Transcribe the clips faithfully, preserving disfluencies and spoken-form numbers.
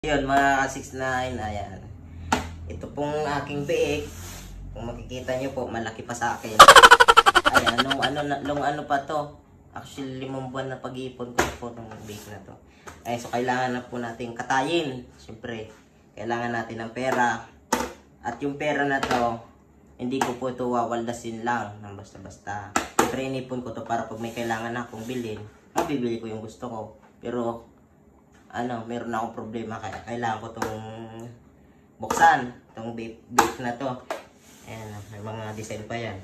Yun mga six nine, ayan. Ito pong aking biik. Kung makikita nyo po, malaki pa sa akin. Ayan, nung ano, nung ano pa to. Actually, limang buwan na pag-iipon ko po itong biik na to. Ay, so kailangan na po natin katayin. Siyempre, kailangan natin ng pera. At yung pera na to, hindi ko po ito wawaldasin lang ng basta-basta. Siyempre, inipon ko to para pag may kailangan akong bilhin, mabibili ko yung gusto ko. Pero, ano, meron akong problema kaya kailangan ko itong buksan, itong vape na to. Ayan, may mga design pa yan.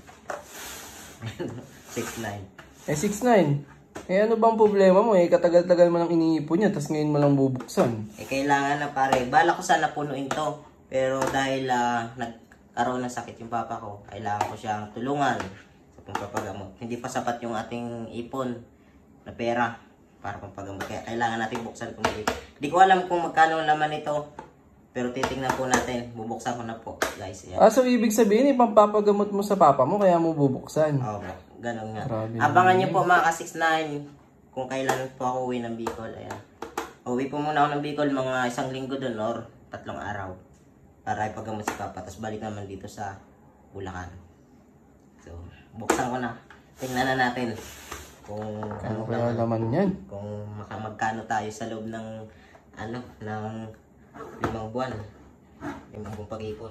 six nine. Eh, six nine. Eh, ano bang problema mo? Eh, katagal-tagal mo lang iniipon niya, tapos ngayon mo lang bubuksan. Eh, kailangan na pare. Bala ko sana punuin to. Pero dahil uh, nagkaroon ng sakit yung papa ko, kailangan ko siyang tulungan sa pagpapagamot. Hindi pa sapat yung ating ipon na pera para pampagamot. Kaya kailangan natin buksan itong vape. Hindi ko alam kung magkano ang laman nito. Pero titingnan po natin. Bubuksan ko na po, guys. Yan. Ah, so ibig sabihin, ipampapagamot mo sa papa mo, kaya mo bubuksan? Oo, ganun nga. Grabe Abangan naman nyo po mga ka six nine kung kailan po ako uwi ng Bicol. Ayan. Uwi po muna ako ng Bicol mga isang linggo doon or tatlong araw. Para ipagamot si papa. Tapos balik naman dito sa Bulacan. So, buksan ko na. Tingnan na natin. Kung ano kaya laman yan? Kung makamagkano tayo sa loob ng ano, ng limang buwan. Limang buwan pag-ipon.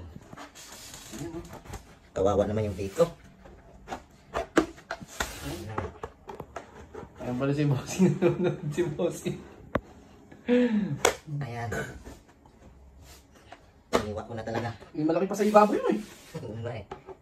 Kawawa naman yung biko. Ayan pala si Bossing. Nanonood si Bossing. Ayan. Iniwat ko na talaga. May malaki pa sa ibaboy mo eh. Umay.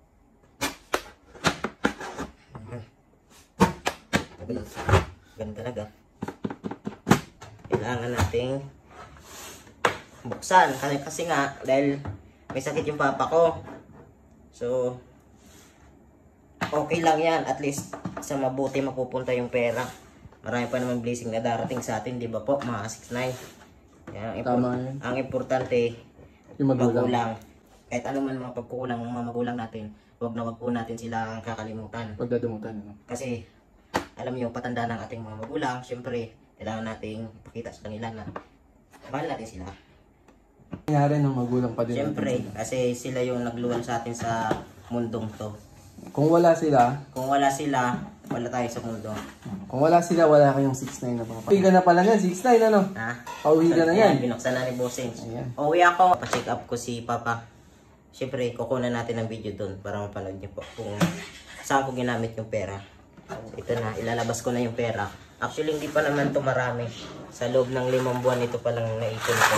Ganun talaga. Kailangan nating buksan. Kasi, kasi nga, dahil may sakit yung papa ko. So, okay lang yan. At least, sa mabuti mapupunta yung pera. Marami pa naman blessing na darating sa atin, di ba po, mga six nine. Yan, ang, Tama impor yan. ang importante, Yung magulang. magulang. Kahit ano man mga pagkukulang ng mga magulang natin, huwag na huwag po natin sila kakalimutan. Pagdadumutan, ano? Kasi, alam niyo, patanda ng ating mga magulang, syempre, kailangan nating pakita sa kanila na mahal natin sila. Nangyari ng magulang pa din. Syempre, kasi sila yung nagluwal sa atin sa mundong to. Kung wala sila, Kung wala sila, wala tayo sa mundo. kung wala sila, wala kayong six nine na papa. Pauwi ka na pala yan, six nine ano? Ha? Pauwi ka na yan. Binuksan na ni Bossing. Ayan. Uwi ako, pa-check up ko si Papa. Syempre, kukunan natin ng video doon para mapanood niyo po kung saan ko ginamit yung pera. Ito na, ilalabas ko na yung pera. Actually, hindi pa naman to marami. Sa loob ng limang buwan, ito pa lang naipon ko.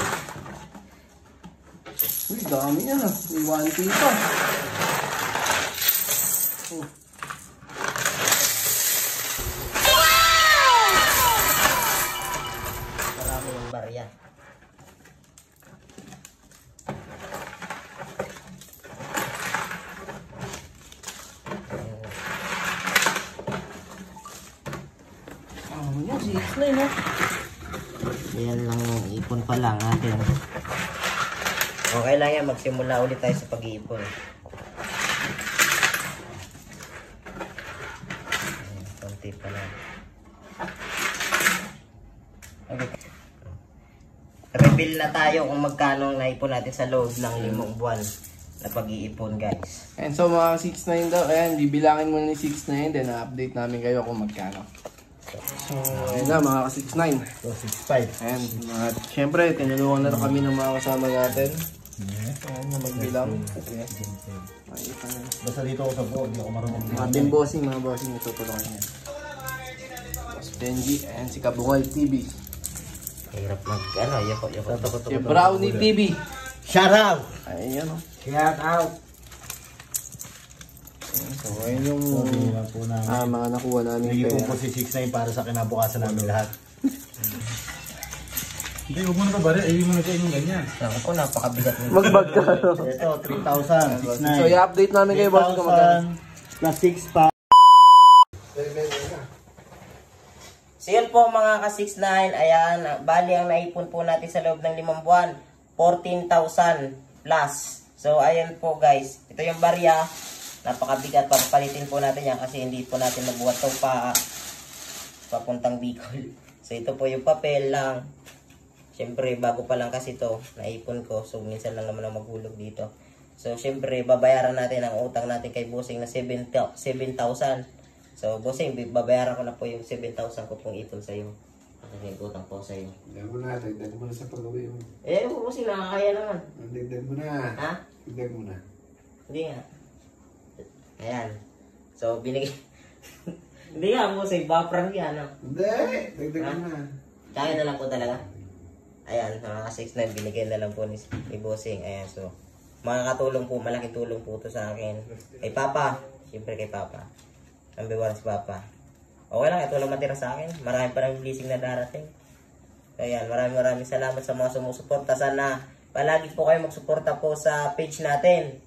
Uy, dami yan ah. May one K pa. Oh. Marami yung barya. Oh, yan, six nine ah. Yan lang yung ipon pa lang natin. Okay lang yan, magsimula ulit tayo sa pag-iipon. Konti pa lang. Reveal na tayo kung magkano ang naipon natin sa loob ng limang buwan na pag-iipon, guys. And so mga six nine daw, ayan, bibilangin muna ni six nine, then na-update namin kayo kung magkano. So, ayan na mga six nine. So, six five. Ayan, mga, syempre, tinulungan na rin kami ng mga kasama natin. Ayan, na magbilang. Yes. Makita na. Basta dito ako sa buo, hindi ako marunong. Mga bin bossing, mga bossing, natutulungan niya. Boss Benji, ayan si Kabungal T V. Hirap mag, ano, yako, yako. Si Brownie T V. Shout out! Ayan o. Shout out! So, ayan yung Sabi lang po namin. ah, mga nakuha namin Nagiging pera. po si six nine para sa kinabukasan namin lahat. Hindi, huwag mo na ba? Eh, yung mga yung ganyan. Ako, napakabigat mo. Magbag ka. Ito, three thousand, six nine. So, i-update namin kayo boss kung magkano. plus six pa. So yun po mga ka six nine, ayan, bali ang naipon po natin sa loob ng limang buwan, fourteen thousand plus. So ayan po guys, ito yung barya, napakabigat, papalitin po natin yan kasi hindi po natin nabuhat ito pa papuntang Bicol. So ito po yung papel lang. Siyempre, bago pa lang kasi to, naipon ko. So, minsan lang naman ang maghulog dito. So, siyempre, babayaran natin ang utang natin kay Bossing na seven thousand. So, Bossing, babayaran ko na po yung seven thousand ko pong ipon sa'yo. Kasi yung utang po sa'yo. Dagdag mo na, dagdag mo na sa pag-uwi mo. Eh, Bossing, nakakaya naman. Dagdag mo na. Ha? Dagdag mo na. Hindi nga. Ayan. So, binigay... Hindi nga, Bossing, baprang yan. No? Hindi, dagdag mo na. Kaya na lang po talaga. Ayan, mga six nine, binigay na lang po ni, ni Bossing. Ayan, so, makakatulong po, malaking tulong po ito sa akin. Kay Papa, siyempre kay Papa. Number one si Papa. Okay lang, ito lang matira sa akin. Marami pa ng blessing na darating. Ayan, maraming maraming salamat sa mga sumusuporta. Sana palagi po kayo magsuporta po sa page natin.